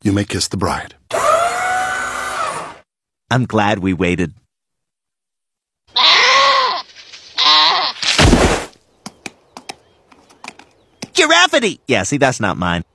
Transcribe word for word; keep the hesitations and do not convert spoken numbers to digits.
you may kiss the bride. I'm glad we waited. Giraffe! Yeah, see, that's not mine.